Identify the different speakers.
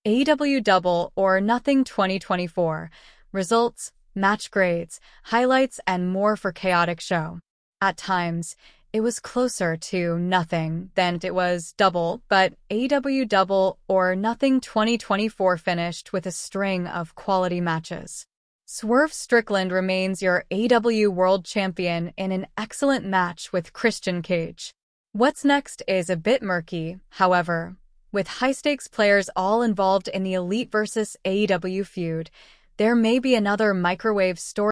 Speaker 1: AEW Double or Nothing 2024. Results, match grades, highlights, and more for chaotic show. At times, it was closer to nothing than it was double, but AEW Double or Nothing 2024 finished with a string of quality matches. Swerve Strickland remains your AEW World Champion in an excellent match with Christian Cage. What's next is a bit murky, however. With high-stakes players all involved in the Elite vs. AEW feud, there may be another microwave story